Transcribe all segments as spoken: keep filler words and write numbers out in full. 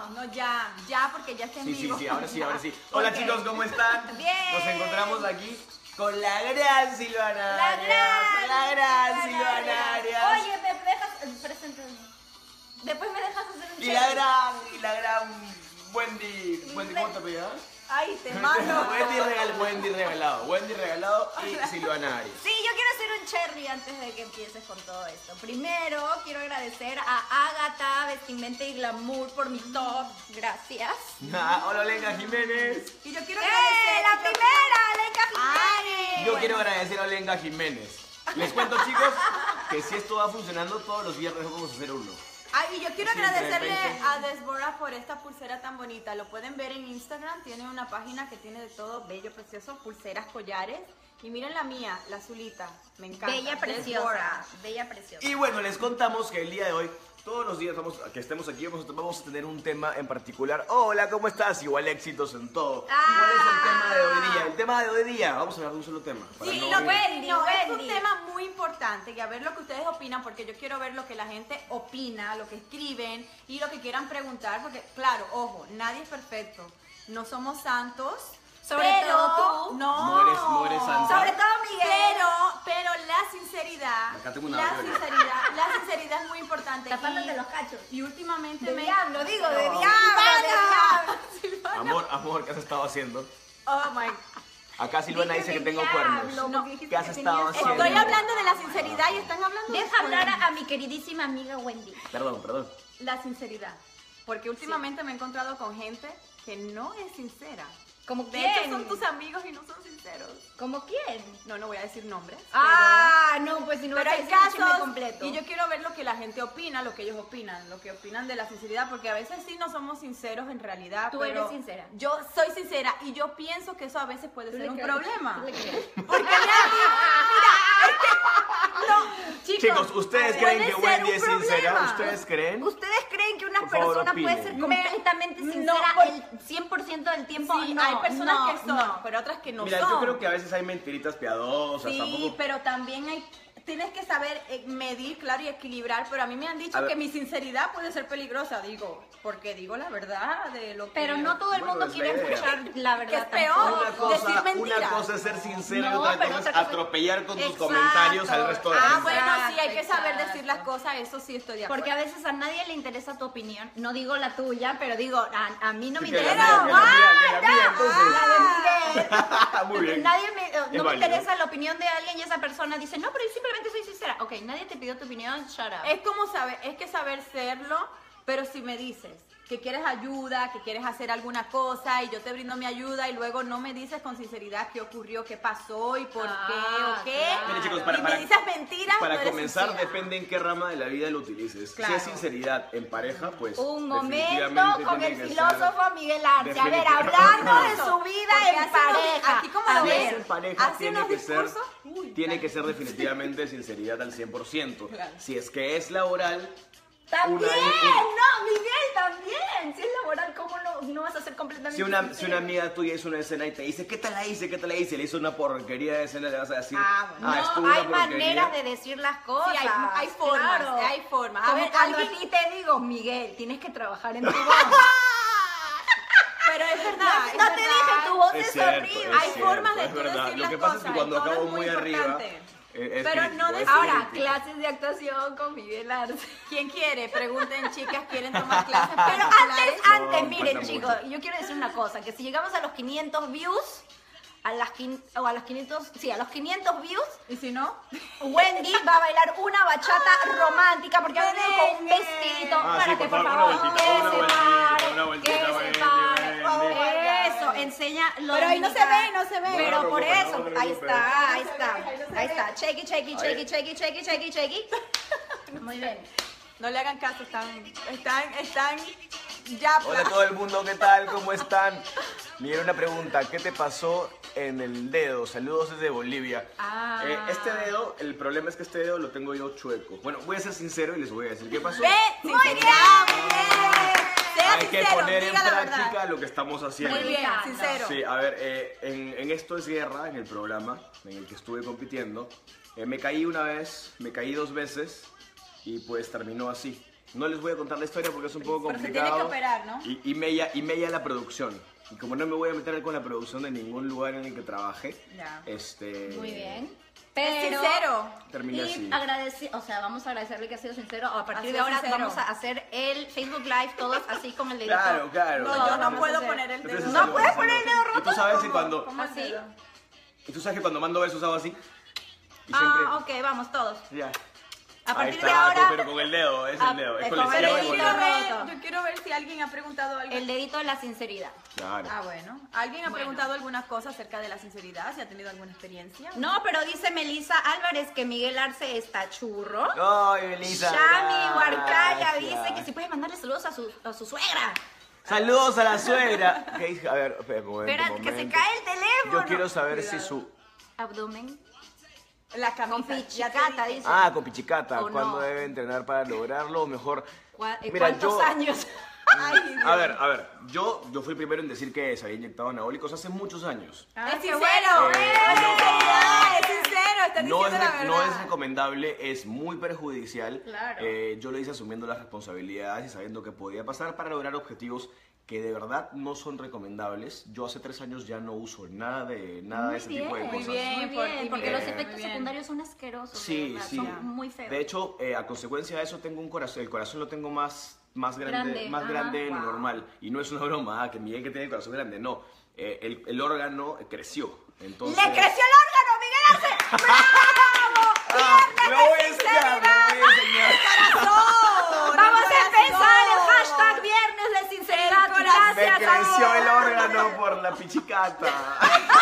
no, ya, ya, porque ya está en Sí, sí, vivo. sí, ahora sí, ahora sí. Hola Ok. chicos, ¿cómo están? Bien. Nos encontramos aquí con la gran Silvana La Arias. gran, La gran la Silvana gran. Arias. Oye, me dejas, preséntame. Después me dejas hacer un Y la check. gran, y la gran Wendy. Wendy, ¿cómo te apellidas? Ay, te mando. Wendy, regal, Wendy regalado. Wendy regalado y Silvana Arias. Sí, yo quiero hacer un cherry antes de que empieces con todo esto. Primero, quiero agradecer a Ágata, Vestimenta y Glamour por mi top. Gracias. Ah, hola, Lenka Jiménez. Y yo quiero agradecer... ¡Eh, la primera, Lenka Jiménez! Yo quiero agradecer a Lenka Jiménez. Les cuento, chicos, que si esto va funcionando, todos los viernes vamos a hacer uno. Ay, y yo quiero Sí, de agradecerle repente. a Desbora por esta pulsera tan bonita. Lo pueden ver en Instagram, tiene una página que tiene de todo, bello, precioso, pulseras, collares. Y miren la mía, la azulita, me encanta. Bella preciosa, Desbora. bella preciosa. Y bueno, les contamos que el día de hoy, todos los días vamos, que estemos aquí, vamos a, vamos a tener un tema en particular. Hola, ¿cómo estás? Igual éxitos en todo. Ah. ¿Cuál es el tema de hoy día? El tema de hoy día, vamos a hablar de un solo tema. para Sí, no lo ir- Wendy, no, es un Wendy. tema muy importante y a ver lo que ustedes opinan, porque yo quiero ver lo que la gente opina, lo que escriben y lo que quieran preguntar, porque claro, ojo, nadie es perfecto, no somos santos. Sobre pero, todo tú. No. No eres- no eres santa. Sobre todo Miguel. Pero, pero la sinceridad. Acá tengo una la bebé. sinceridad, la sinceridad es muy importante. Tapándote y- los cachos. Y últimamente De me. diablo, digo, de No. diablo, de Silvana, Silvana. Amor, amor, ¿qué has estado haciendo? Oh my. Acá Silvana Dije dice que de tengo diablo, cuernos. No. porque dijiste ¿Qué has que estado tenías haciendo? Estoy cuernos. hablando de la sinceridad y están hablando de Deja hablar a, a mi queridísima amiga Wendy. Perdón, perdón. La sinceridad. Porque últimamente me he encontrado con gente que no es sincera. ¿Como De quién? hecho, son tus amigos y no son sinceros. ¿Como quién? No, no voy a decir nombres. Ah, no, pues si no pero, vas a pero hay decir el chisme casos. completo. Y yo quiero ver lo que la gente opina, lo que ellos opinan, lo que opinan de la sinceridad, porque a veces sí no somos sinceros en realidad. Tú pero eres sincera. Yo soy sincera y yo pienso que eso a veces puede ¿Tú ser le un crees? problema. ¿Tú le crees? Porque mira, es que, no, chicos, Chicos, ¿ustedes puede creen que ser Wendy un es sincera? problema. ¿Ustedes creen? ¿Ustedes creen que una Por favor, persona puede opinen. ser Me- completamente no, sincera por- el cien por ciento del tiempo? Sí, no, hay personas no, que son, no. pero otras que no Mira, son. yo creo que a veces hay mentiritas piadosas, Sí, tampoco... pero también hay, tienes que saber eh, medir, claro, y equilibrar, pero a mí me han dicho A ver. que mi sinceridad puede ser peligrosa, digo, porque digo la verdad de lo que... Pero no todo el Bueno, mundo es quiere la idea. escuchar la Que verdad es peor. tampoco. Una cosa, decir mentiras. una cosa es ser sincero No, y otra pero cosa es otra cosa- atropellar con tus Exacto. comentarios al resto de la Ah, gente. bueno, Exacto, sí, hay que saber exacto. decir las cosas, eso sí estoy de acuerdo. Porque a veces a nadie le interesa tu opinión. No digo la tuya, pero digo, a, a mí no me Sí, que la interesa. mía, que la mía, que la mía, ¡Ah, entonces. la de Miguel! Muy bien. Nadie me, no me válido. interesa la opinión de alguien y esa persona dice, no, pero yo simplemente soy sincera. Ok, nadie te pidió tu opinión, shut up. Es como saber, es que saber serlo, pero si me dices que quieres ayuda, que quieres hacer alguna cosa y yo te brindo mi ayuda y luego no me dices con sinceridad qué ocurrió, qué pasó y por Ah, qué o qué. claro. Mire, chicos, para- y para- me dices mentiras, Para no eres comenzar, sincera. depende en qué rama de la vida lo utilices. Claro. Si es sinceridad en pareja, pues. Un momento definitivamente con tiene el que filósofo ser- Miguel Arce. A ver, definitivamente. hablando de Eso, su vida porque en hace unos- pareja. aquí como A lo Si ves, es ver, en pareja, hace tiene unos que ser, discursos. Uy, tiene claro. que ser definitivamente sinceridad al cien por ciento. Claro. Si es que es laboral, También, Una- un- no, Miguel, también. Si es laboral, ¿cómo no, no vas a ser completamente si una, si sincero? una amiga tuya hizo una escena y te dice, ¿qué tal la hice? ¿Qué tal la hice? Le hizo una porquería de escena, le vas a decir, Ah, bueno. estuvo No, una hay porquería". maneras de decir las cosas. Sí, hay- hay formas, claro. hay formas. A Como ver, cuando alguien- a ti te digo, Miguel, tienes que trabajar en tu voz. Pero es verdad. No, es no te verdad. dije, tu voz es, cierto, horrible. es Hay cierto, formas de es tú verdad. decir Lo las que pasa es cosas, que cuando y todo acabo es muy muy arriba, importante. eh, es Pero crítico, no es decir- Ahora, crítico. clases de actuación con Miguel Arce. ¿Quién quiere? Pregunten, chicas, ¿quieren tomar clases? Pero antes, particulares? antes, No, miren, falta chicos, mucho. yo quiero decir una cosa, que si llegamos a los quinientos views, a las quin- o a los quinientos, sí, a los quinientos views, ¿Y si no? Wendy va a bailar una bachata romántica porque ha venido con un vestidito Ah, para sí, que por por favor, favor una que vueltita, se una pare, vueltita, que una se vueltita, pare. Wendy. Eso, enseña lo Pero ahí no se dominicano. ve, no se ve. No, Pero no por te preocupes, eso, no te ahí preocupes. está, ahí No se está, ve, ahí no se ahí ve. está, chequi, chequi, chequi, chequi, chequi, chequi, chequi. Muy bien. No le hagan caso, están, están, están ya. Hola a todo el mundo, ¿qué tal? ¿Cómo están? Mira, una pregunta, ¿qué te pasó en el dedo? Saludos desde Bolivia. Ah. Eh, este dedo, el problema es que este dedo lo tengo yo chueco. Bueno, voy a ser sincero y les voy a decir qué pasó. Ve, Muy sinceridad, bien. muy bien. Sea Hay que sincero, poner en diga la práctica verdad. lo que estamos haciendo. Muy bien, encanta. sincero. Sí, a ver, eh, en, en Esto es Guerra, en el programa en el que estuve compitiendo, eh, me caí una vez, me caí dos veces y pues terminó así. No les voy a contar la historia porque es un poco Pero se complicado. tiene que operar, ¿no? Y, y Mella, y Mella la producción. Y como no me voy a meter con la producción de ningún lugar en el que trabajé, Ya. este... Muy bien. Es Pero, sincero. Terminé y así. agradeci- o sea, vamos a agradecerle que ha sido sincero. A partir Ha de sido ahora sincero. vamos a hacer el Facebook Live todos así con el dedito. Claro, claro. No, claro. yo no vamos a puedo hacer. poner el dedo. Entonces, No algo, puedes es poner algo. el dedo Y tú sabes que cuando... ¿Cómo ¿Así? así? Y tú sabes que cuando mando besos hago así. Y Ah, ok, vamos todos. Ya. A Ahí partir está, de ahora, pero con el dedo, es Ah, el dedo. Es es con el con el izquierdo y Pero con yo el quiero dedo. ver, roto. yo quiero ver si alguien ha preguntado algo. el dedito de la sinceridad. Claro. Ah, bueno. ¿Alguien ha Bueno. preguntado alguna cosa acerca de la sinceridad? ¿Si ha tenido alguna experiencia? No, pero dice Melissa Álvarez que Miguel Arce está churro. Ay, Belisa. Shami Huarcaya gracias. dice que si puede mandarle saludos a su, a su suegra. Saludos a la suegra. ¿Qué dice? A ver, espera un momento, Espera, un que se momento. cae el teléfono. Yo quiero saber Cuidado. si su... Abdomen. La camisa. Con ya te pichicata, dije. dice. Ah, con pichicata. ¿O ¿Cuándo no? debe entrenar para lograrlo? O mejor... ¿Cuá- eh, Mira, ¿Cuántos yo- años? Ay, Dios. A ver, a ver. Yo, yo fui el primero en decir que se había inyectado anabólicos hace muchos años. Ah, Es qué sincero. bueno. Eh, Es no. sinceridad, es sincero. Estás No es, diciendo la re- verdad. no es recomendable, es muy perjudicial. Claro. Eh, yo lo hice asumiendo las responsabilidades y sabiendo que podía pasar para lograr objetivos que de verdad no son recomendables. Yo hace tres años ya no uso nada de nada Muy de ese bien, tipo de muy cosas. bien. Muy por bien, ti, porque Miguel. los Muy efectos bien. secundarios son asquerosos, de Sí, verdad, sí. son muy feos. De hecho, eh, a consecuencia de eso tengo un corazón, el corazón lo tengo más, más grande, Grande, más ajá. grande de lo Wow. normal. Y no es una broma, ah, que Miguel que tiene el corazón grande, no. Eh, el, el órgano creció. Entonces... ¡Le creció el órgano, Miguel Arce! ¡Bravo! Ah, ¡Viernes lo voy a de enseñar, lo sinceridad! voy a enseñar. ¡Corazón! Vamos el a empezar el corazón. hashtag Viernes de Sinceridad. El corazón. Me Gracias, creció amor. el órgano por la pichicata.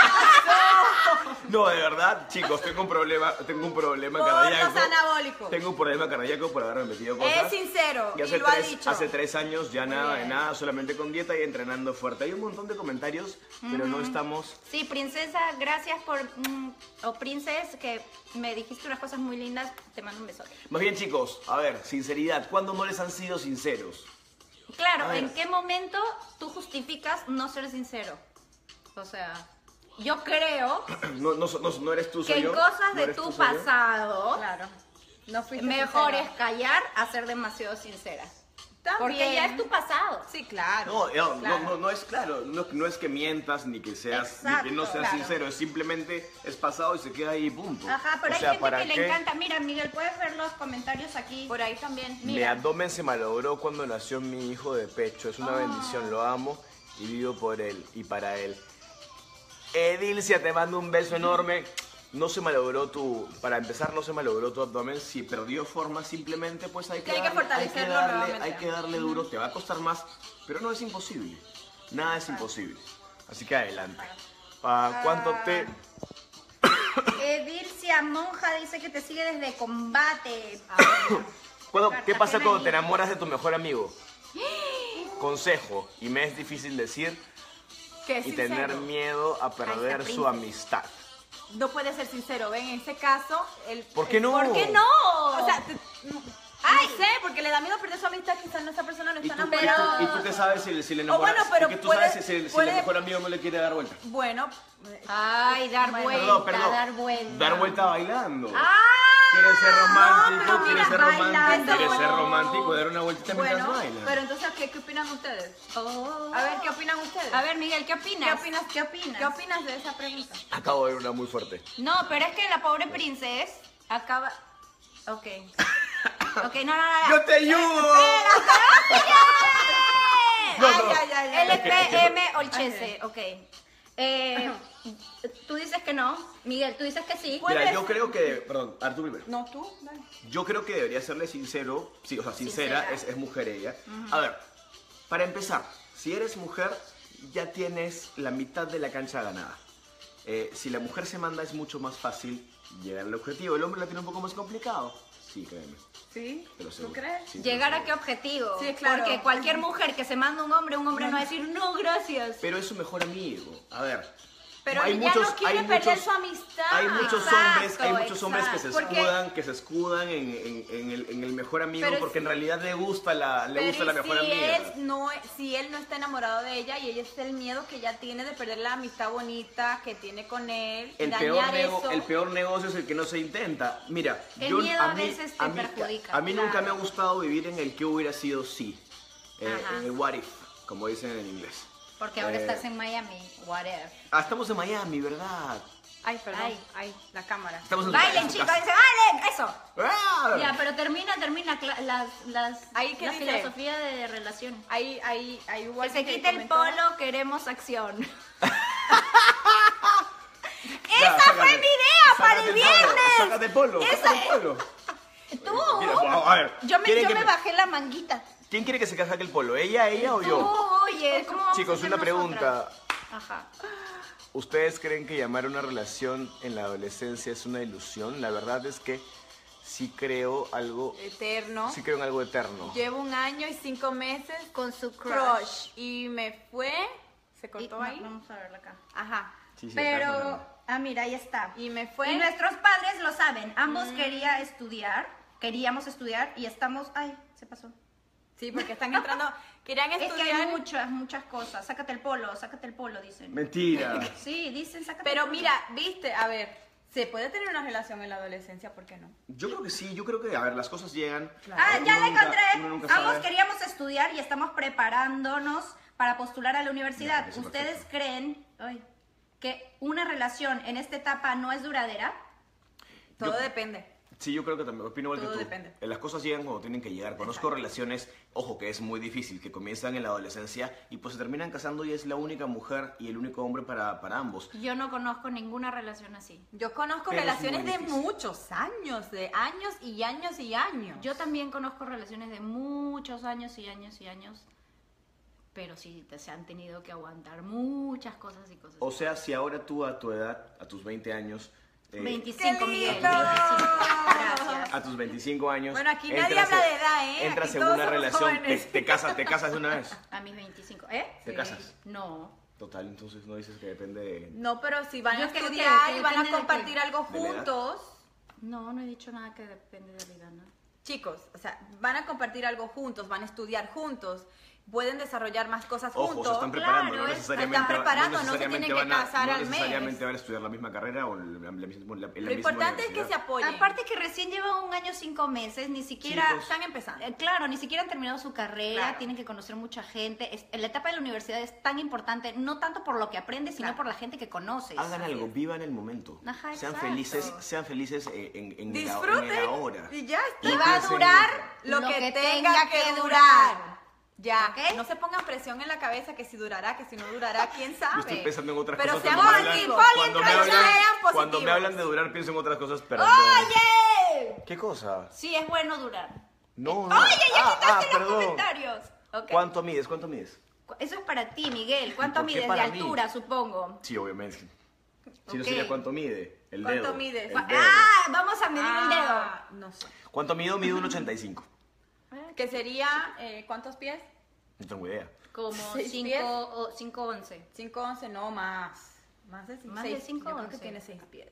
No, de verdad, chicos, tengo un problema, tengo un problema Por cardíaco. los anabólicos. Tengo un problema cardíaco por haberme metido cosas. Es sincero Y y, hace lo ha tres, dicho. hace tres años ya nada de bien. nada, solamente con dieta y entrenando fuerte. Hay un montón de comentarios, pero no estamos... Sí, princesa, gracias por... mm, o princes, que me dijiste unas cosas muy lindas. Te mando un besote. Más bien, chicos, a ver, sinceridad, ¿cuándo no les han sido sinceros? Claro, A ver. ¿en qué momento tú justificas no ser sincero? O sea, yo creo No, no, no, no eres tú, soy que en yo. cosas ¿No de eres tu tú, soy yo? pasado, Claro. No fuiste mejor sincera. es callar a ser demasiado sincera. También. Porque ya es tu pasado. Sí, claro. No, no, claro. no, no, no es claro, no, no es que mientas ni que seas, ni que no Exacto, seas claro. sincero, es simplemente es pasado y se queda ahí, punto. Ajá, pero O hay sea, gente ¿para que le qué? encanta. Mira, Miguel, puedes ver los comentarios aquí. Por ahí también. Mi Mira. abdomen se malogró cuando nació mi hijo de pecho, es una Ah. bendición, lo amo y vivo por él y para él. Edilcia, te mando un beso enorme. No se malogró tu, para empezar, no se malogró tu abdomen. Si perdió forma, simplemente, pues hay que, Sí, hay que darle, fortalecerlo darle, nuevamente. hay que darle duro. Te va a costar más, pero no es imposible. Nada es imposible. Así que adelante. Ah, ¿Cuánto te...? Edilcia Monja dice que te sigue desde combate. ¿Cuándo- ¿Qué Cartagena pasa cuando y- te enamoras de tu mejor amigo? Consejo, y me es difícil decir, Que es y sincero. tener miedo a perder Princess. su amistad. No puede ser sincero. Ven, en ese caso, el. ¿Por qué el- no? ¿Por qué no? O sea, te- no, Ay. no sé, porque le da miedo perder su amistad. Quizás no, esa persona no ¿Y está tú, y enamorada. tú- y tú qué sabes si, si le O bueno, enamoras? pero ¿Y que tú puede- sabes si, si puede- el mejor amigo no le quiere dar vuelta? Bueno. Ay, dar Bueno. vuelta, Perdón, perdón. dar vuelta. Dar vuelta bailando. ¡Ah! ¿Quieres ser romántico? pero ¿Quieres mira, ser romántico? bailando. ¿Quieres ser romántico? Dar una vueltita mientras Bueno, bailas. pero entonces, ¿qué, qué opinan ustedes? Oh. A ver, ¿qué opinan ustedes? A ver, Miguel, ¿qué opinas? ¿Qué opinas? ¿Qué opinas? ¿Qué opinas de esa pregunta? Acabo de ver una muy fuerte. No, pero es que la pobre princesa acaba... Ok. Ok, no, no, no. ¡Yo te ayudo! No, Ay, no. ay, ay, ay. L P M Olchese, ok. Eh, tú dices que no. Miguel, tú dices que sí. Mira, Puedes- yo creo que... Perdón, Artur primero. No, tú, dale. Yo creo que debería serle sincero, sí, o sea, sincera, Sincera. Es, es mujer ella. A ver, para empezar, si eres mujer, ya tienes la mitad de la cancha ganada. Eh, si la mujer se manda es mucho más fácil llegar al objetivo. El hombre la tiene un poco más complicado. Sí, créeme. ¿Sí? te lo ¿Tú aseguro. crees? Sí, te lo ¿Llegar a aseguro. qué objetivo? Sí, claro. Porque cualquier mujer que se manda un hombre, un hombre no va a decir, no, gracias. Pero es su mejor amigo. A ver, Pero hay ella muchos, no quiere hay perder muchos- su amistad. Hay muchos Exacto, hombres, hay muchos hombres que se exacto. escudan, que se escudan en, en- en el, en el mejor amigo Pero porque si- en realidad le gusta la, le Pero gusta la ¿y mejor si amiga. él no, si él no está enamorado de ella y ella es el miedo que ella tiene de perder la amistad bonita que tiene con él, y El dañar peor, nego- eso. el peor negocio es el que no se intenta. Mira, El yo, miedo a a mí, veces te a mí, perjudica, a mí nunca claro. me ha gustado vivir en el que hubiera sido sí, eh, Ajá. en el what if, como dicen en inglés. Porque ahora Eh, estás en Miami, whatever. Ah, estamos en Miami, ¿verdad? Ay, perdón. Ay. Ay, la cámara. Estamos en Bailen, en su chicos, casa. dice, bailen, eso. ¡Ah! Ya, pero termina, termina cla- las, las, Ahí, ¿qué la dice? filosofía de relación. Ahí, ahí, ahí hubo Que se alguien quite el comentó- polo, queremos acción. Ya, ¡Esa sácate. fue mi idea para Sácate el polo, viernes! Sácate el polo, Esa- sácate el polo. Tú. Mira, a ver, Yo me, ¿quieren yo que me me- bajé la manguita. ¿Quién quiere que se saque el polo? ¿Ella, ella o Tú, yo? oye, ¿cómo vamos a Chicos, hacer una nosotras? pregunta. Ajá. ¿Ustedes creen que llamar a una relación en la adolescencia es una ilusión? La verdad es que sí creo algo, Eterno. sí creo en algo eterno. Llevo un año y cinco meses Con su crush. crush. Y me fue. ¿Se Y- cortó no, ahí? vamos a verla acá. Ajá. Sí, sí, acá es Pero, una- ah, mira, ahí está. Y me fue. Y nuestros padres lo saben. Ambos quería estudiar, queríamos estudiar y estamos... Ay, se pasó. Sí, porque están entrando. Querían Es que estudiar. hay muchas, muchas cosas. Sácate el polo, sácate el polo, dicen. Mentira. Sí, dicen sácate Pero el polo. mira, viste, a ver, ¿se puede tener una relación en la adolescencia? ¿Por qué no? Yo creo que sí, yo creo que, a ver, las cosas llegan. Ah, Uno ya la nunca- encontré. uno nunca Ambos sabe. queríamos estudiar y estamos preparándonos para postular a la Me universidad. parece ¿Ustedes perfecto. creen ay, que una relación en esta etapa no es duradera? Todo Yo- depende. Sí, yo creo que también, opino igual Todo que tú. depende. Eh, Las cosas llegan cuando tienen que llegar. Conozco relaciones, ojo, que es muy difícil, que comienzan en la adolescencia y pues se terminan casando y es la única mujer y el único hombre para, para ambos. Yo no conozco ninguna relación así. Yo conozco Pero es relaciones muy de difícil. muchos años, de años y años y años. Yo también conozco relaciones de muchos años y años y años, pero sí te- se han tenido que aguantar muchas cosas y cosas. O sea, si ahora tú a tu edad, a tus veinte años, eh, veinticinco, ¡Qué Miguel. lindo! veinticinco. Gracias. a tus veinticinco años. Bueno, aquí nadie entras habla en- de edad, ¿eh? Entras Aquí en todos una somos relación, te, jóvenes. te casas, te casas de una vez. A mis veinticinco. ¿Eh? ¿Te casas? No. Total, entonces no dices que depende de... No, pero si van Yo a creo que- estudiar que y van a depende de compartir qué. algo ¿De la edad? juntos, No, no he dicho nada que depende de la edad, ¿no? chicos, o sea, van a compartir algo juntos, van a estudiar juntos, pueden desarrollar más cosas Ojo, juntos. se están preparando, claro, no es- necesariamente, están preparando, no se necesariamente tienen que van a- casar no al mes. necesariamente van a estudiar la misma carrera o la, la, misma- la- la Lo misma importante es que se universidad. apoyen. Aparte que recién llevan un año cinco meses, ni siquiera... Chicos. Están empezando. Eh, Claro, ni siquiera han terminado su carrera, Claro. tienen que conocer mucha gente. Es- la etapa de la universidad es tan importante, no tanto por lo que aprendes, sino Claro. por la gente que conoces. Hagan algo, vivan el momento. Ajá, sean exacto. felices, sean felices eh, en, en, el, a- en Disfruten el ahora. y ya está. Y va a durar Lo, que, tenga, que durar. Ya, ¿Ok? no se pongan presión en la cabeza que si durará, que si no durará, quién sabe. Yo estoy pensando en otras Pero cosas. sean cuando me hablan- positivos. cuando, me Pero hablan, sean cuando me positivos. hablan de durar, pienso en otras cosas, pero no. ¡Oye! ¿Qué cosa? Sí, es bueno durar. No, no. ¡Oye, ya Ah, quitaste ah, los perdón. comentarios! Ok. ¿Cuánto mides? ¿Cuánto mides? Cu- Eso es para ti, Miguel. ¿Cuánto ¿Por qué mides de para mí? altura, supongo? Sí, obviamente. Si no Ok. sería cuánto mide. El ¿Cuánto dedo. mides? el dedo. ¡Ah! Vamos a medir el dedo. Ah, no sé. ¿Cuánto mido? Mido un ochenta y cinco. Que sería, eh, ¿cuántos pies? No tengo idea. Como ¿Seis pies? cinco once. cinco once, no, más. Más de, Más seis, de cinco Yo creo que once. tiene seis pies.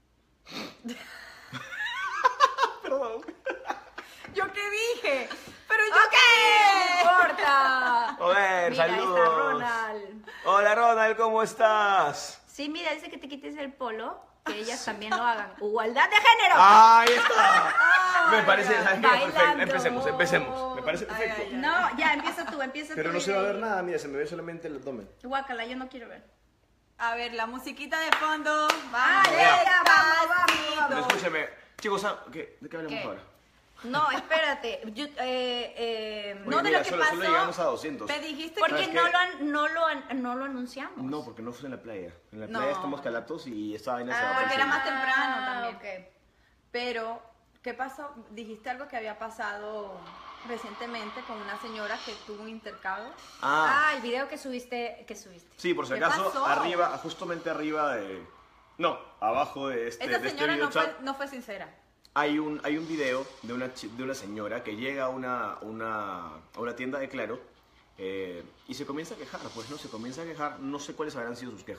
Perdón. ¿Yo qué dije? Pero yo ¡Ok! qué. ¡No importa! Joder, Mira, ahí saludos. está Ronald. Hola Ronald, ¿cómo estás? Sí, mira, dice que te quites el polo, que ellas también lo hagan. ¡Igualdad de género! Ahí está. Me parece, ay, ¿sabes qué? bailando. Perfecto. Empecemos, empecemos. Me parece Ay, perfecto. ay, ay. No, ya, empieza tú, empieza Pero tú. no y se va a de ver ahí- nada, mira, se me ve solamente el abdomen. Guácala, yo no quiero ver. A ver, la musiquita de fondo. Ah, Vamos. ya, ya, vamos, Despacito. vamos, Pero escúchame, chicos, ¿ah? ¿qué? ¿De qué hablamos ¿Qué? ahora? No, espérate. Yo, eh, eh, Oye, No de mira, lo que solo- pasó. solo llegamos a doscientos. Me dijiste porque ¿Sabes que qué? no lo, an- no, lo an- no lo anunciamos. No, porque no fue en la playa. En la No. playa estamos calatos y esta vaina se Ah, va a porque hacer. era más temprano Ah, también. ok. Pero, ¿qué pasó? Dijiste algo que había pasado recientemente con una señora que tuvo un intercambio. Ah, Ah, el video que subiste, que subiste. sí, por si ¿qué acaso, pasó? arriba, justamente arriba de... No, abajo de este, Esta de este señora no videochat fue, no fue sincera. hay un, hay un video de una, chi- de una señora que llega a una, una, a una tienda de Claro eh, y se comienza a quejar, pues no, se comienza a quejar, no sé cuáles habrán sido sus quejas,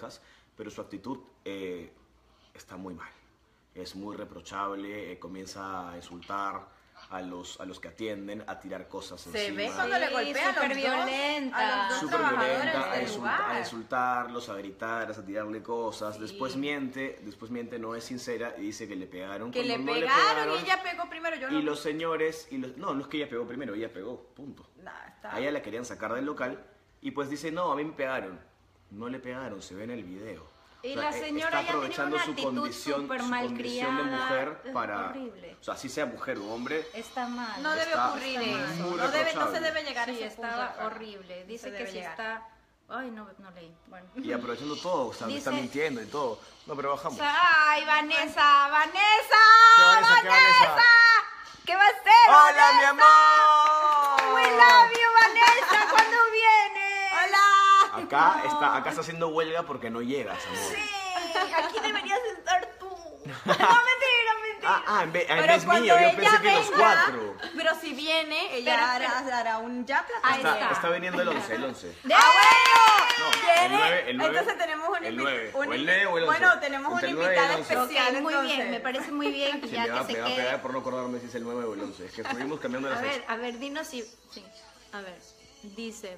pero su actitud eh, está muy mal. Es muy reprochable, eh, comienza a insultar a los, a los que atienden, a tirar cosas Se encima. ve cuando le Sí, golpea a los súper dos- violenta. a los dos Súper trabajadores violenta, a, del insulta- a lugar. insultarlos, a gritar, a tirarle cosas. Sí. Después miente, después miente, no es sincera y dice que le pegaron. Que le cuando no pegaron, y ella pegó primero, yo Y no. los señores, y los, no, no es que ella pegó primero, ella pegó, punto. Nah, está- A ella la querían sacar del local y pues dice, no, a mí me pegaron. No le pegaron, se ve en el video. Y O sea, la eh, señora está ya tenía aprovechando una su actitud condición, súper su condición de malcriada. mujer Es para... horrible. O sea, si sea mujer o hombre, Está mal. No debe Está ocurrir muy eso. No, reprochable. debe, no se debe llegar a Sí, ese punto. estaba acá. horrible. Dice se que debe si llegar. está... Ay, no, no leí. Bueno. y aprovechando todo, o sea, Dice- está mintiendo y todo. No, pero bajamos. Ay, Vanessa, Vanessa. ¿Qué, Vanessa? ¿Qué, Vanessa? ¿Qué va a hacer? ¡Hola, mi Vanessa? amor! We love you, Vanessa. ¿Cuándo vienes? ¡Hola! Acá está, acá está haciendo huelga porque no llegas, amor. Sí, aquí deberías estar tú. No, mentira, mentira. Ah, ah, en vez, en Pero vez cuando mío, yo ella pensé que los venga- cuatro. Pero si viene, ella Pero, hará, pero- hará un ya Ahí plato. Está, está viniendo el once, el once. De- ¡Ah, bueno! No, ¿Quiere? el nueve, el nueve. Entonces tenemos una El invi- nueve, una o el invi- nueve o el once. Bueno, tenemos Entre una el nueve y el invitada once. Ok, especial. muy entonces. bien, me parece muy bien que Se ya me que va, se me va a quede. pegar por no acordarme si es el nueve o el once. Es que estuvimos cambiando la A ver, fecha. a ver, dinos si... Sí, a ver, dice...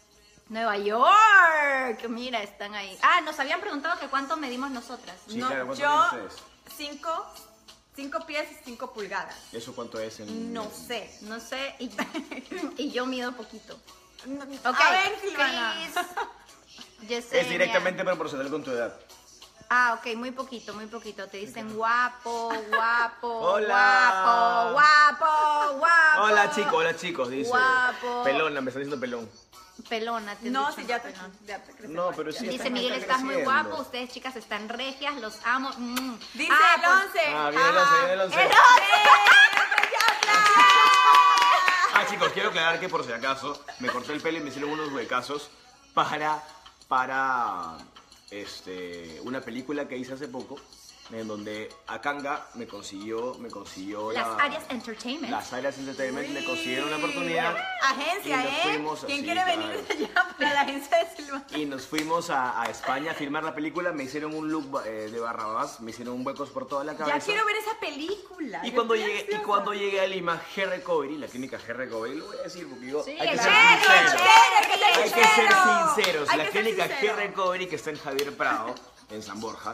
Nueva York, mira, están ahí. Ah, nos habían preguntado que cuánto medimos nosotras. Sí, No, claro, ¿cuánto yo miden ustedes? cinco, cinco pies y cinco pulgadas. ¿Eso cuánto es en...? No sé. No sé, y, y yo mido poquito. No- Ok, A ver, Silvana. Chris, Yesenia. Es directamente proporcional con tu edad. Ah, ok, muy poquito, muy poquito. Te dicen guapo, guapo, Hola. guapo, guapo, guapo. Hola chicos, hola chicos, dice. Guapo. Pelona, me está diciendo pelón. Pelona, te No, he dicho, si ya te, pelón. ya te creció No, más, pero ya. sí. Dice está- Miguel, está estás muy creciendo. guapo, ustedes chicas están regias, los amo. Mm. Dice Ah, el pues- once. Ah, viene el once, viene el once. El Ah, chicos, quiero aclarar que por si acaso me corté el pelo y me hicieron unos huecazos para, para este, una película que hice hace poco, en donde Akanga me consiguió, me consiguió Las la- áreas entertainment. las áreas entertainment me consiguieron una oportunidad. Agencia, y nos ¿eh? fuimos ¿Quién así, quiere claro. venir allá para la agencia de Silvana? Y nos fuimos a, a España a filmar la película, me hicieron un look eh, de Barrabás, me hicieron huecos por toda la cabeza. Ya quiero ver esa película. Y yo cuando, estoy llegué, y ansiosa. cuando llegué a Lima, Hair Recovery, la clínica Hair Recovery, lo voy a decir porque digo, Sí, hay que el ser Cherry, sinceros. el Cherry, Hay que ser sincero. sinceros. Hay La que ser clínica sincero. Hair Recovery, que está en Javier Prado, en San Borja,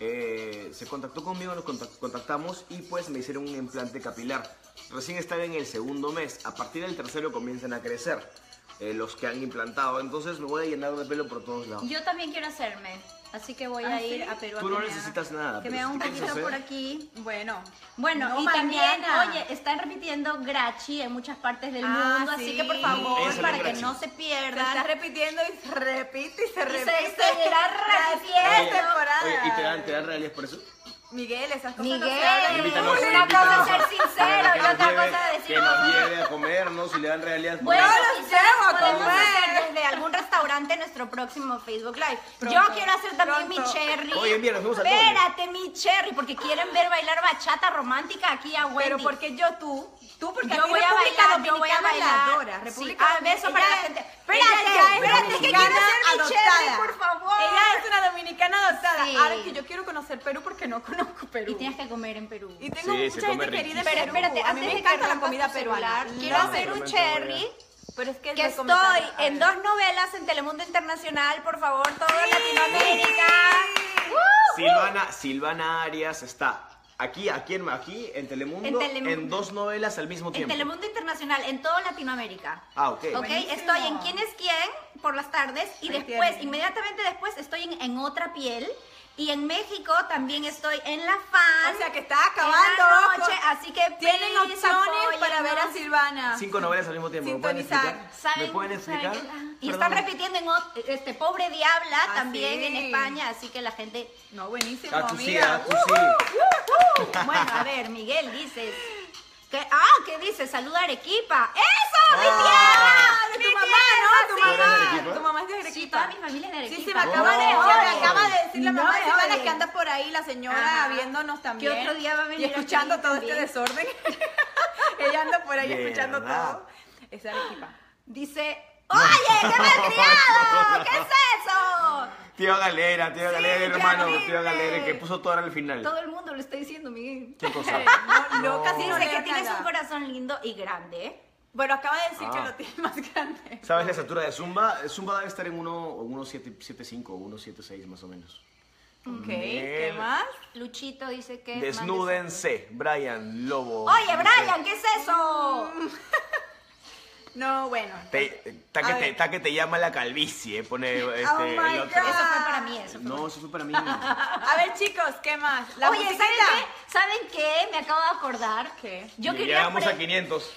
eh, se contactó conmigo, nos contact- contactamos y pues me hicieron un implante capilar. Recién están en el segundo mes, a partir del tercero comienzan a crecer eh, los que han implantado, entonces me voy a llenar de pelo por todos lados. Yo también quiero hacerme, así que voy ¿Ah, a ir sí? a Perú. a Tú que no me haga- necesitas nada, Que pero me haga si un quieres poquito hacer- por aquí. Bueno. Bueno, No y también, mañana. oye, están repitiendo Grachi en muchas partes del Ah, mundo, así sí. que por favor, Ella sale para en que Grachi. no se Se está pierdan. repitiendo y se repite y se Y repite. se seguirá Las repitiendo. diez temporadas. Oye, ¿y te dan, te dan regalías por eso? Miguel, esas cosas Miguel, no se hablan. Invítanos, una cosa invítanos. es ser sincero Que y nos otra lleve- cosa es decir Que nos cosas. lleve a comer, ¿no? Si le dan realidad. Bueno, Yo los quizás llevo a podemos comer. hacer desde algún restaurante nuestro próximo Facebook Live. Pronto, Yo quiero hacer también pronto. mi cherry. Oye, mira, nos fuimos al doble. Espérate, mi cherry, porque quieren ver bailar bachata romántica aquí a Wendy. Pero porque yo tú, tú porque yo aquí voy a República bailar, yo voy a Dominicana la bailar. adora, Sí, República ah, beso Dominicana. para la Ella- gente. ella Espérate, ya es espérate, que quiero dominicana ser mi cherry, adoptada. por favor. Ella es una dominicana adoptada. Sí. Ahora que yo quiero conocer Perú porque no conozco Perú. Y tienes que comer en Perú. Y tengo Sí, se mucha come gente querida en Pero Perú. espérate, A mí antes me de que encanta la rompas comida tu peruana. celular, La quiero amo. hacer un Realmente voy a- cherry. Pero es que, Que es de comenzar estoy a- en dos novelas en Telemundo Internacional, por favor, todo Latinoamérica. Uh, Silvana, Silvana Arias está aquí, aquí, en, aquí en Telemundo, En en, Telemundo. dos novelas al mismo En tiempo. Telemundo Internacional, en todo Latinoamérica. Ah, ok. Ok, Buenísimo. estoy en ¿Quién es quién? Por las tardes y Ahí después, tienen. inmediatamente después, estoy en, en Otra Piel. Y en México también estoy en La Fan. O sea que está en acabando. la ojo. noche, así que Tienen please, opciones para ver a apóyennos. Silvana. Cinco novelas al mismo tiempo. ¿Me pueden Sintonizar. explicar? ¿Saben- ¿Me pueden saben explicar? qué? Ah, Y Perdón. están repitiendo en ot- este Pobre Diabla Ah, también sí. en España, así que la gente... No, buenísimo, Ah, tú sí, amiga. ah, tú sí. Bueno, a ver, Miguel, dices... Que, ah, ¿qué dices? Saluda a Arequipa. ¡Eso, mi Ah. tierra! De ¡Mi tu mamá, tierra, ¿no? Tu sí! ¿Tú eres de mamá. Arequipa? Tu mamá es de Sí, Arequipa. toda mi familia es de Arequipa. Sí, sí, me acaba de, Oh. me acaba de decir la No mamá me de Silvana oyen. que anda por ahí, la señora Ajá. viéndonos también. Que otro día va a venir y escuchando aquí todo también. este desorden. Ella anda por ahí De escuchando verdad. todo. Es de Arequipa. Dice ¡Oye, qué malcriado! ¿Qué es eso? Tío Galera, tío Sí, Galera, qué hermano, horrible. tío Galera, que puso todo al final. Todo el mundo lo está diciendo, Miguel. ¿Qué cosa? No, No. casi no Dice leo que tienes nada. un corazón lindo y grande. Bueno, acaba de decir Ah. que lo tiene más grande. ¿Sabes la estatura de Zumba? Zumba debe estar en uno siete cinco o uno siete seis más o menos. Ok, ¿qué más? Luchito dice que... Desnúdense, Brian Lobo. Oye, Dice, Brian, ¿qué es eso? No, bueno. Te, ta, A que te, ver. ta que te llama la calvicie, pone este, Oh my el otro. God. Eso fue para mí, eso fue No, eso fue para mí. A ver, chicos, ¿qué más? La Oye, ¿saben musiquita. qué? ¿Saben qué? Me acabo de acordar. ¿Qué? Yo Y quería... llegamos pre- a quinientos.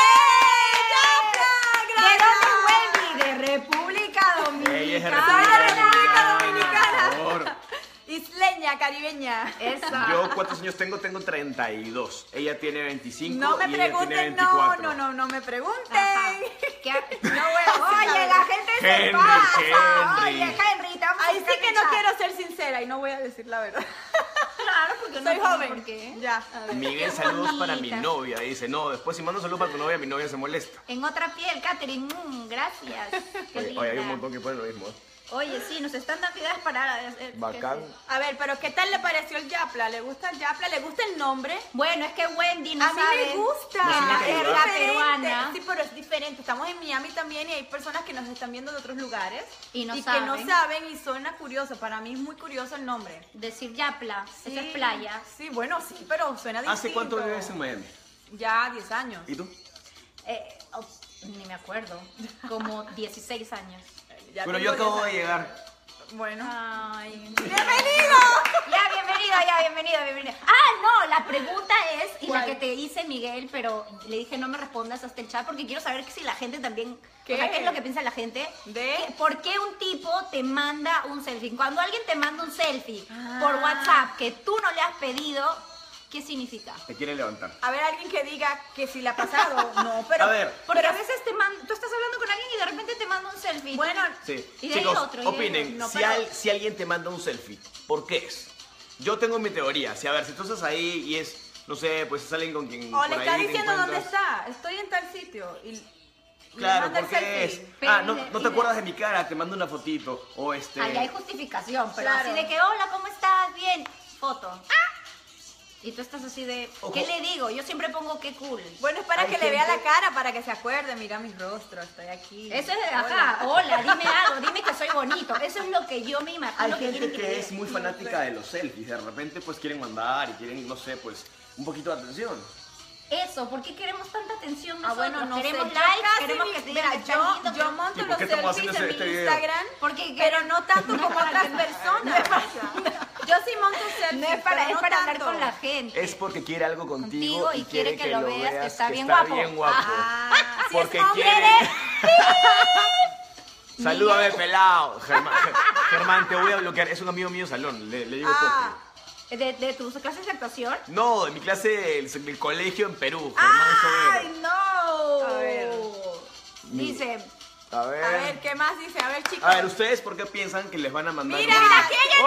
¿De dónde es Wendy? De República Dominicana. Ella es de Soy de República República Dominicana. Por favor. Isleña, caribeña. Esa. Yo, ¿cuántos años tengo? Tengo treinta y dos. Ella tiene veinticinco No me y ella tiene pregunten, no, veinticuatro. no, no, no me pregunten. Ajá. ¿Qué? No voy a decir Oye, nada. la gente se Henry, pasa. Henry. Oye, Henry, te vamos a Ahí sí sacar que del no chat. quiero ser sincera y no voy a decir la verdad. Claro, porque no Soy tiene joven. por qué. Ya. Miguel, Qué saludos para mi bonita. novia. Dice, no, después si mando saludos para tu novia, mi novia se molesta. En otra piel, Katherine, mm, gracias. Qué Oye, linda. oye, hay un montón que ponen lo mismo. ¿eh? Oye, sí, nos están dando ideas para hacer. Bacán. ¿qué es? A ver, pero ¿qué tal le pareció el Yapla? ¿Le gusta el Yapla? ¿Le gusta el nombre? Bueno, es que Wendy no a mí sabe me gusta. que es la Sí, jerga claro. peruana. Sí, pero es diferente. Estamos en Miami también y hay personas que nos están viendo de otros lugares Y no que saben. no saben y suena curioso. Para mí es muy curioso el nombre. Decir Yapla, Sí. eso es playa. Sí, bueno, sí, pero suena distinto. ¿Hace cuánto vives en Miami? Ya diez años. ¿Y tú? Eh, oh, ni me acuerdo. Como dieciséis años. Ya Bueno, tengo yo acabo diez de años. llegar. Bueno. Ay. ¡Bienvenido! Ya, bienvenido, ya, bienvenido, bienvenido. Ah, no, la pregunta es, y ¿Cuál? la que te hice Miguel, pero le dije no me respondas hasta el chat porque quiero saber que si la gente también, ¿Qué? o sea, ¿qué es lo que piensa la gente? ¿De? ¿Qué- ¿Por qué un tipo te manda un selfie? Cuando alguien te manda un selfie Ah. por WhatsApp que tú no le has pedido, ¿qué significa? Te quiere levantar. A ver, alguien que diga que si le ha pasado. No, pero. A ver. Porque a veces te manda, tú estás hablando con alguien y de repente te manda un selfie. Bueno, Sí. Y de ahí Chicos, otro, y de ahí opinen. otro. No, si, pero- al- si alguien te manda un selfie, ¿por qué es? Yo tengo mi teoría. Si, a ver, si tú estás ahí y es, no sé, pues es alguien con quien O por le ahí está te diciendo dónde encuentras. está. Estoy en tal sitio. Y le Claro, manda el ¿por qué selfie. es? Pero Ah, no, y de- no y te de- acuerdas de mi cara, te mando una fotito. O este... Ahí hay justificación, pero Claro. así de que, hola, ¿cómo estás? Bien, foto. ¡Ah! Y tú estás así de, Ojo. ¿qué le digo? Yo siempre pongo qué cool. Bueno, es para Hay que le vea la gente- cara, para que se acuerde. Mira mi rostro, estoy aquí. Eso es de Hola. acá, hola, dime algo, dime que soy bonito. Eso es lo que yo me imagino Hay que gente quieren que que es muy fanática de los selfies. De repente, pues quieren mandar y quieren, no sé, pues un poquito de atención. Eso, ¿por qué queremos tanta atención Ah, nosotros? bueno, no sé. queremos Yo likes, casi queremos ni- que te mira, digan que está yo, lindo, yo pero- monto ¿Y por los qué estamos selfies haciendo en mi este video? Instagram, Porque pero no tanto no es como para otras que- personas. Yo sí monto selfies, No es para, pero es no para hablar tanto. con la gente. Es porque quiere algo contigo, Contigo y quiere que lo veas, que está bien guapo. bien guapo. Ah, si Porque es hombre, quiere... eres- Salúdame, Miguel. pelado. Germán, Germán, te voy a bloquear. Es un amigo mío salón. Le, le digo Ah. De, de tus clases de actuación. Pope. No, de mi clase del, del colegio en Perú. Germán Sobero. ¡Ay, no! A ver. Dice, A ver. A ver, ¿qué más dice? A ver, chicos. A ver, ¿ustedes por qué piensan que les van a mandar Mira, un... mira, ¿quién llegó?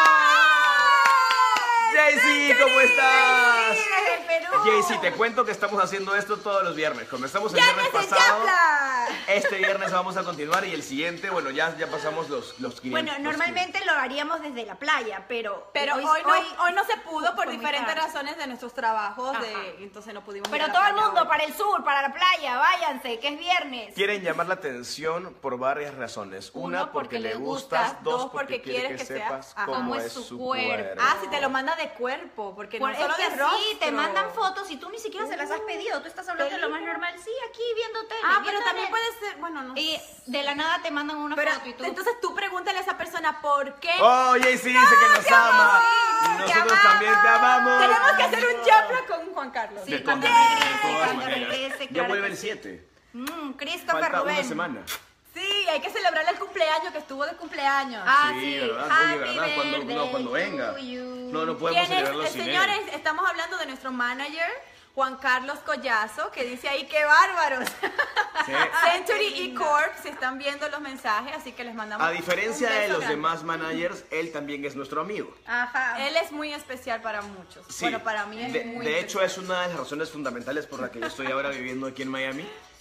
Jaycee, ¿cómo estás? desde Perú. Jaycee, te cuento que estamos haciendo esto todos los viernes. Comenzamos el ¡Ya viernes desde pasado. Yapla! Este viernes vamos a continuar y el siguiente, bueno, ya, ya pasamos los, los quinientos. Bueno, los normalmente lo haríamos desde la playa, pero Pero hoy, no, hoy no se pudo por fue muy diferentes tarde. razones de nuestros trabajos, Ajá. de, entonces no pudimos ir Pero a la todo el playa mundo hoy. para el sur, para la playa, váyanse, que es viernes. Quieren llamar la atención por varias razones. Una, Uno, porque, porque le le gustas. gustas. Dos, Dos, porque, porque quiere quiere que, que sea- sepas ajá. cómo es su cuerpo. Ah, si te lo manda de cuerpo, porque Por- no solo es que de rostro. sí, te mandan fotos y tú ni siquiera se las has pedido. Tú estás hablando de lo más normal. Sí, aquí viendo tele. Ah, pero viendo también net. puede ser, bueno, no Y sé. de la nada te mandan una Pero foto y tú... entonces tú pregúntale a esa persona por qué. Oh, Jaycee dice que nos te ama. amamos, Y te nosotros amamos. también te amamos. Tenemos que hacer un yapla con Juan Carlos. Sí, De cuando todas maneras, regrese, de todas cuando maneras. regrese, Ya claro vuelve que el sí. siete. Mm, Christopher Falta Rubén. una semana. Sí, hay que celebrarle el cumpleaños, que estuvo de cumpleaños. Ah, Sí, sí. ¿verdad? Happy Oye, ¿verdad? Cuando, no, birthday cuando venga. to you. No, no podemos ¿Quién es? celebrarlo Eh, sin señores, él. estamos hablando de nuestro manager, Juan Carlos Collazo, que dice ahí, ¡qué bárbaros! Sí. Century E Corp, se están viendo los mensajes, así que les mandamos A diferencia un de beso los grande. demás managers, él también es nuestro amigo. Ajá. Él es muy especial para muchos. Sí. Bueno, para mí es de, muy de hecho, especial. es una de las razones fundamentales por la que yo estoy ahora viviendo aquí en Miami.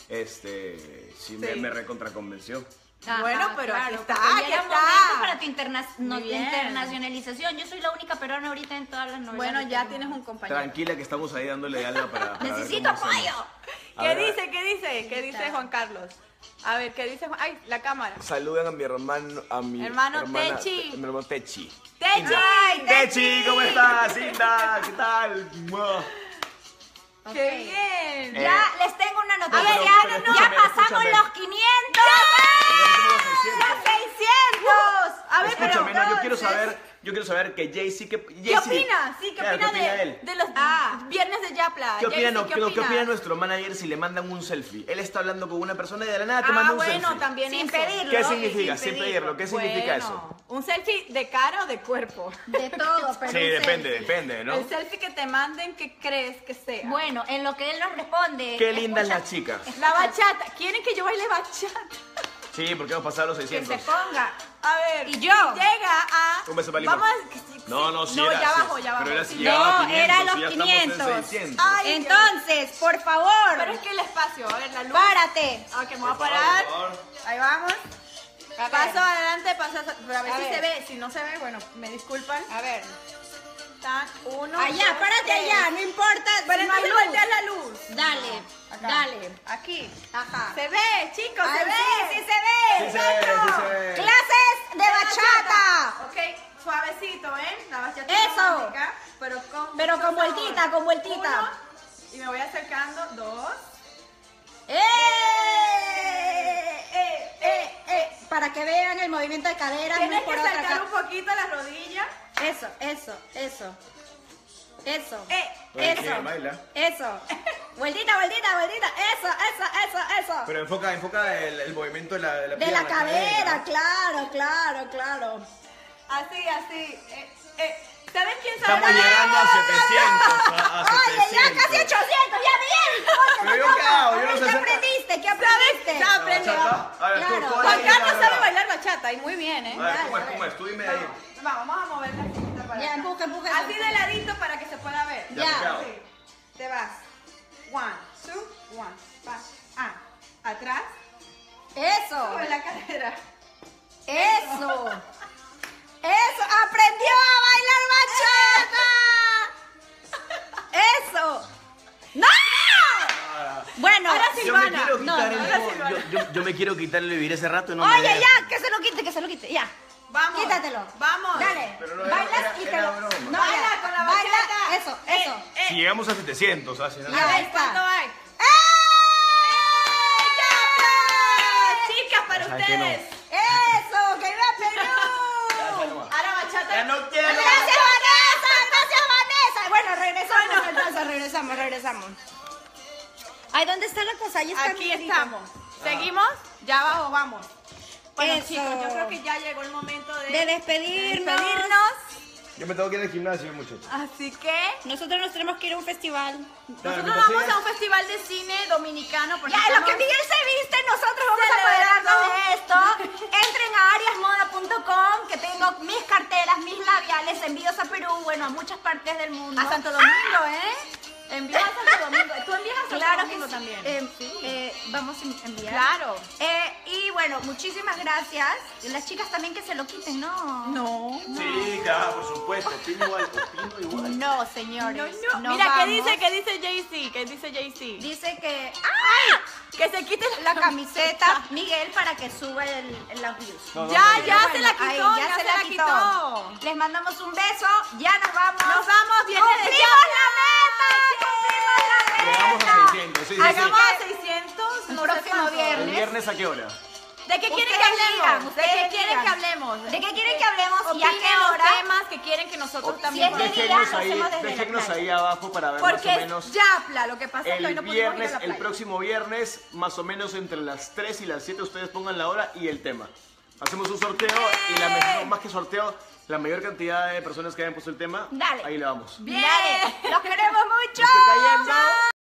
este, sí, me, Sí. me recontraconvenció. Ajá, Bueno, pero aquí está, porque ya aquí era está. momento para tu interna- no- Muy bien. internacionalización. Yo soy la única peruana ahorita en todas las novelas. Bueno, de ya Perú. tienes un compañero. Tranquila que estamos ahí dándole algo para, para ver Necesito cómo hacemos. apoyo. A ¿Qué ver, dice? ¿Qué dice? ¿Qué dice Juan Carlos? A ver, ¿qué dice Juan? Ay, la cámara. Saluden a mi hermano, a mi Hermano hermana- Techi. a mi hermano Techi. ¡Techi! Techi, ¿cómo estás? Cinta, ¿qué tal? Mua. Ok. ¡Qué bien! Eh, Ya les tengo una noticia. A ver, ya, pero ya escúchame, pasamos escúchame. los quinientos. ¡Los seiscientos! A ver, pero... Escúchame, no, yo quiero entonces, saber, yo quiero saber que Jay-Z, ¿qué, ¿Qué opina? Sí, ¿qué Claro, opina, ¿qué opina de, él? de los Ah. viernes de Yapla? ¿Qué opina, Jaycee, no, ¿qué ¿qué, opina? opina nuestro manager si le mandan un selfie? Él está hablando con una persona y de la nada te Ah, manda un bueno, selfie. también Sin eso. pedirlo. ¿Qué ¿no? significa? Sin Sin pedirlo. ¿Qué significa Bueno, eso? ¿un selfie de cara o de cuerpo? De todo, pero Sí, un depende, selfie. depende, ¿no? El selfie que te manden, ¿qué crees que sea? Bueno, en lo que él nos responde. Qué lindas escucha, las chicas. La bachata. ¿Quieren que yo baile bachata? Sí, porque hemos pasado los Que seiscientos. se ponga. A ver. ¿Y yo? si llega a... Un beso para Lima. Vamos a... No, no, sí No, era, ya sí. bajó, ya bajó. Pero era Sí, si no. llegaba a No, era quinientos, los y ya estamos en quinientos. seiscientos. Ay, Entonces, por favor, Pero es que el espacio, a ver, la luz. párate. Ok, me voy a parar. Por favor. Ahí vamos. A ver. Paso adelante, paso atrás. Pero a ver A si ver. se ve. Si no se ve, bueno, me disculpan. A ver. Están uno. Allá, dos, párate tres. allá, no importa. Pero si no hay entonces luz. voltea la luz. Dale, Acá. dale. Aquí. Ajá. Se ve, chicos, A se ver, ve. sí, sí se ve. Sí se ve, sí se ve. Clases de bachata. Ok, suavecito, ¿eh? La bachata Eso. romántica, pero con Pero mucho con sabor. vueltita, con vueltita. Uno, y me voy acercando. Dos. ¡Eh! ¡Eh! ¡Eh! ¡Eh! Para que vean el movimiento de caderas. no Tienes es por que otra acercar ca- un poquito la rodilla. Eso, eso, eso. Eso. Eh, Oye, Eso. ¿quién baila? Eso. Vueltita, vueltita, vueltita. Eso, eso, eso, eso. Pero enfoca, enfoca el, el movimiento de la, de la De pierna, la cadera, claro, claro, claro. Así, así. Eh, eh. ¿Sabes quién sabe? Estamos llegando a setecientos. A, a Oye, ya setecientos. casi ochocientos, ya bien. Oye, Pero yo no, qué hago, yo no ¿qué sé hacer- aprendiste? ¿Qué aprendiste? Ya aprendí. Bachata. A ver, tú, Claro. tú Juan ahí, Carlos dale, sabe dale. bailar bachata y muy bien, ¿eh? A ver, ¿cómo Dale, es? ¿Cómo es? Tú dime ahí. Vamos, vamos a mover la cinta para Ya, acá. empuja, empuja. Así de ladito para que se pueda ver. Ya, Ya. cuidado. Así. Te vas. One, two, one. Pa. Ah. Atrás. Eso. Sube la cadera. Eso. Eso. Aprendió a bailar bachata. Eso. ¡No! Bueno, Ahora Yo me Silvana. quiero No, quitar no, el ahora mo- Silvana. yo, yo, yo me quiero quitar el vivir ese rato y no me oye, deja. ya, que se lo quite, que se lo quite, ya. Vamos. Quítatelo. Vamos. Dale. Pero no era- Bailas era- y te era lo. broma. No, Baila ya. con la Baila. bachata. Eso, Eh, eso. eh. Si llegamos a setecientos, así, ¿no? Ya. A ver, está. ¿cuánto hay? ¡Eh! Chicas, para ¿Sabes qué no? ustedes. ¡Eso! ¡Que viva Perú! Ahora bachata. Ya no quiero. ¡Gracias, Vanessa! ¡Gracias, Vanessa! Bueno, regresamos entonces, regresamos, regresamos. Ay, ¿dónde está la cosa? Ahí está Aquí mi grito. estamos. ¿Seguimos? Ya abajo, vamos. Bueno, Eso. chicos, yo creo que ya llegó el momento de, De despedirnos. despedirnos. Yo me tengo que ir al gimnasio, muchachos. Así que Nosotros nos tenemos que ir a un festival. nosotros vamos a un festival de cine dominicano. porque Ya, en lo que estamos- Miguel se viste, nosotros vamos a Celebrando. apoderarnos de esto. Entren a ariasmoda punto com, que tengo mis carteras, mis labiales, envíos a Perú, bueno, a muchas partes del mundo. A Santo Domingo, ¿eh? Envías a Santo Domingo. ¿Tú envías a Santo Claro que Domingo sí. también? Eh, eh, vamos a enviar. Claro. Eh, y bueno, muchísimas gracias. Y las chicas también que se lo quiten, ¿no? No. Sí, claro, por supuesto. Opino igual, opino igual. No, señores. Nos Mira, ¿qué vamos. dice? ¿Qué dice Jay-Z? ¿Qué dice Jay-Z? Dice que. ¡Ay! Que se quite La camiseta, Miguel, para que suba el, el las views. No, no, Ya, no, ya Bueno, se la quitó, ahí, ya, se, la quitó. Les mandamos un beso, ya nos vamos. Nos vamos, viene de ¡Cumplimos ya. la meta! ¡Cumplimos la meta! Llegamos a seiscientos, sí, sí, sí. Hagamos a seiscientos. El no sé próximo cuánto. viernes. ¿El viernes a qué hora? ¿De qué quieren que Ustedes hablemos? digan, ¿De ustedes qué quieren digan. que hablemos? ¿De qué quieren que hablemos y a Opinen qué los hora? temas que quieren que nosotros Si también es de podamos- día, Déjennos lo ahí, hacemos desde la déjennos playa. ahí abajo para ver más o Porque es menos. Yapla, lo que pasa es que hoy El no pudimos ir a viernes, la el playa. próximo viernes, más o menos entre las tres y las siete, ustedes pongan la hora y el tema. Hacemos un sorteo y la mejor, más que sorteo, la mayor cantidad de personas que hayan puesto el tema, Dale. ahí le vamos. Bien. Dale, los queremos mucho. Me estoy cayendo.